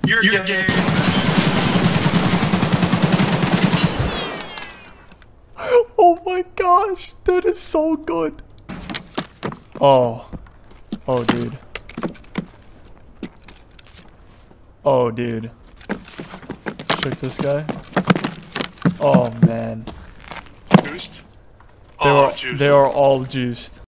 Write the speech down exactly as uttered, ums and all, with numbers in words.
You're, You're gay. Oh my gosh, that is so good. Oh. Oh, dude. Oh, dude. Check this guy. Oh, man. Juiced? They Oh, were, juiced. they are all juiced.